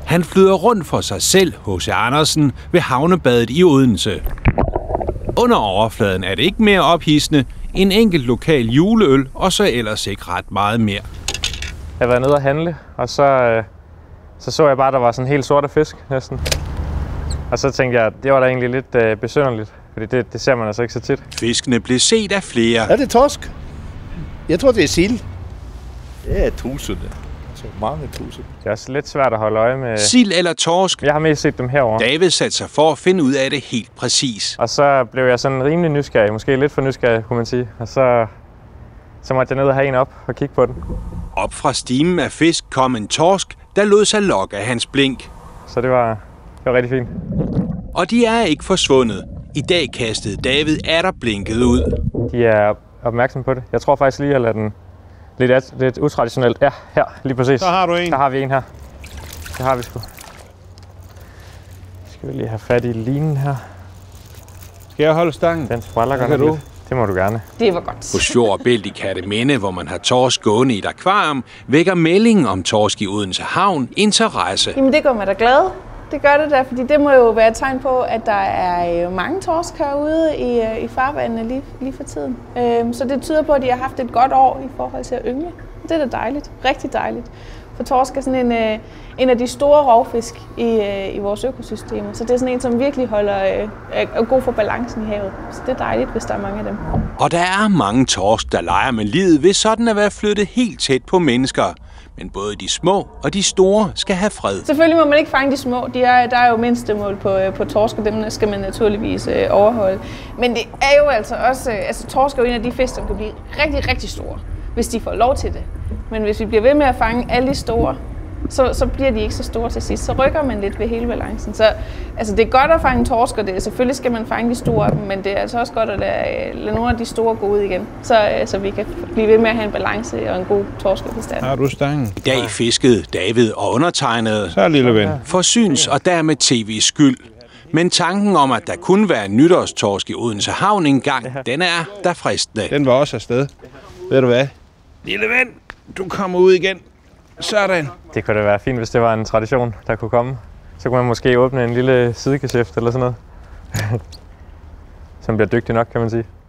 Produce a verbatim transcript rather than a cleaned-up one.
Han flyder rundt for sig selv, H C Andersen, ved havnebadet i Odense. Under overfladen er det ikke mere ophidsende, en enkelt lokal juleøl, og så ellers ikke ret meget mere. Jeg var nede og handle, og så, øh, så så jeg bare, at der var sådan helt sorte fisk næsten. Og så tænkte jeg, at det var da egentlig lidt øh, besynderligt, fordi det, det ser man altså ikke så tit. Fiskene blev set af flere. Er det torsk? Jeg tror, det er sild. Det er tusinde. Så mange tusinde. Det er også lidt svært at holde øje med. Sild eller torsk? Jeg har mest set dem herover. David satte sig for at finde ud af det helt præcis. Og så blev jeg sådan rimelig nysgerrig, måske lidt for nysgerrig, kunne man sige. Og så, så måtte jeg ned og have en op og kigge på den. Op fra stimen af fisk kom en torsk, der lod sig lokke af hans blink. Så det var, det var rigtig fint. Og de er ikke forsvundet. I dag kastede David atter blinket ud. De er opmærksom på det. Jeg tror faktisk lige, at lade den lidt, lidt utraditionelt. Ja, her, lige præcis. Så har du en. Der har vi en her. Det har vi sgu. Skal vi lige have fat i linen her. Skal jeg holde stangen? Den spræller godt lidt. Det må du gerne. Det var godt. På Fjord og Bælt i Kerteminde, hvor man har torsk gående i et akvarium, vækker meldingen om torsk i Odense Havn interesse. Jamen det gør mig da glad. Det gør det da, fordi det må jo være et tegn på, at der er mange torsk herude i, i farvandene lige, lige for tiden. Så det tyder på, at de har haft et godt år i forhold til at yngle. Det er da dejligt. Rigtig dejligt. For torsk er sådan en, en af de store rovfisk i, i vores økosystemer. Så det er sådan en, som virkelig holder er god for balancen i havet. Så det er dejligt, hvis der er mange af dem. Og der er mange torsk, der leger med livet ved sådan at være flyttet helt tæt på mennesker. Men både de små og de store skal have fred. Selvfølgelig må man ikke fange de små. De er, der er jo mindstemål på, på torsk, og dem skal man naturligvis øh, overholde. Men det er jo altså også, øh, altså torsk er jo en af de fisk, som kan blive rigtig, rigtig store, hvis de får lov til det. Men hvis vi bliver ved med at fange alle de store, så, så bliver de ikke så store til sidst. Så rykker man lidt ved hele balancen. Så altså, det er godt at fange torsk, og det, selvfølgelig skal man fange de store, men det er altså også godt at lade nogle af de store gå ud igen, så, så vi kan blive ved med at have en balance og en god torskebestand. Har du stangen? I dag fiskede David og undertegnede Så lille ven. for syns og dermed tv's skyld. Men tanken om, at der kunne være en nytårstorsk i Odense Havn engang, den er der fristende. Den var også afsted. Ved du hvad? Lille ven, du kommer ud igen. Sådan. Det kunne da være fint, hvis det var en tradition, der kunne komme. Så kunne man måske åbne en lille sidegeschæft eller sådan noget. Som bliver dygtig nok, kan man sige.